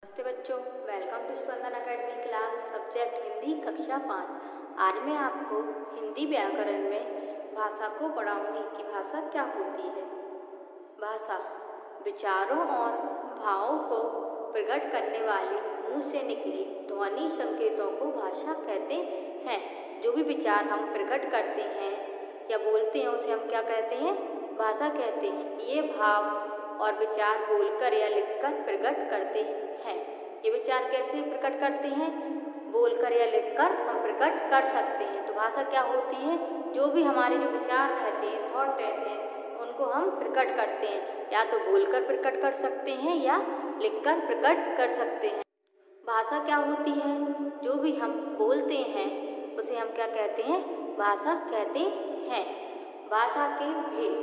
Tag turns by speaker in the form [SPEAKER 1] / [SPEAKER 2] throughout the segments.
[SPEAKER 1] नमस्ते बच्चों, welcome to Spandan academy class subject Hindi कक्षा 5। आज मैं आपको हिंदी व्याकरण में भाषा को पढ़ाऊंगी कि भाषा क्या होती है। भाषा विचारों और भावों को प्रकट करने वाले मुंह से निकले ध्वनि संकेतों को भाषा कहते हैं। जो भी विचार हम प्रकट करते हैं या बोलते हैं उसे हम क्या कहते हैं? भाषा कहते हैं। ये भाव और विचार बोलकर या लिखकर प्रकट करते हैं। ये विचार कैसे प्रकट करते हैं? बोलकर या लिखकर हम प्रकट कर सकते हैं। तो भाषा क्या होती है? जो भी हमारे जो विचार रहते हैं, थॉट रहते हैं, उनको हम प्रकट करते हैं। या तो बोलकर प्रकट कर सकते हैं या लिखकर प्रकट कर सकते हैं। भाषा क्या होती है? जो भी हम बोलते हैं उसे हम क्या कहते हैं? भाषा कहते हैं। भाषा के भेद,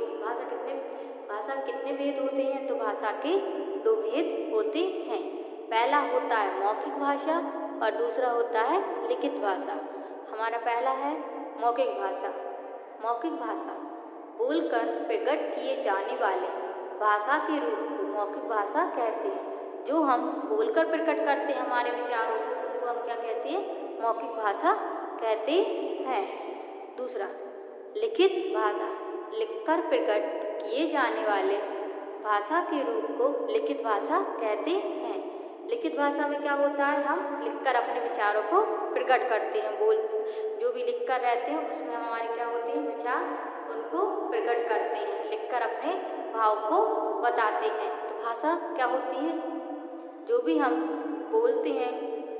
[SPEAKER 1] भाषा कितने भेद होते हैं? तो भाषा के 2 भेद होते हैं। पहला होता है मौखिक भाषा और दूसरा होता है लिखित भाषा। हमारा पहला है मौखिक भाषा। मौखिक भाषा बोलकर प्रकट किए जाने वाले भाषा के रूप को मौखिक भाषा कहते हैं। जो हम बोलकर प्रकट करते हैं हमारे विचारों को, उनको हम क्या कहते हैं? मौखिक भाषा कहते हैं। दूसरा लिखित भाषा, लिखकर प्रकट किए जाने वाले भाषा के रूप को लिखित भाषा कहते हैं। लिखित भाषा में क्या होता है? हम लिखकर अपने विचारों को प्रकट करते हैं। जो भी लिखकर रहते हैं उसमें हमारे क्या होते हैं? विचार, उनको प्रकट करते हैं, लिखकर अपने भाव को बताते हैं। तो भाषा क्या होती है? जो भी हम बोलते हैं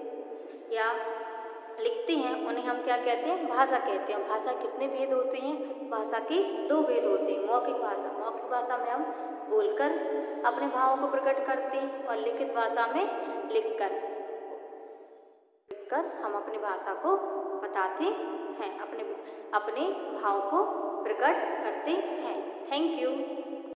[SPEAKER 1] या लिखते हैं उन्हें हम क्या कहते हैं? भाषा कहते हैं। भाषा कितने भेद होते हैं? भाषा के 2 भेद होते हैं। मौखिक भाषा में हम बोलकर अपने भावों को प्रकट करते हैं और लिखित भाषा में लिखकर हम अपनी भाषा को बताते हैं, अपने भाव को प्रकट करते हैं। Thank you.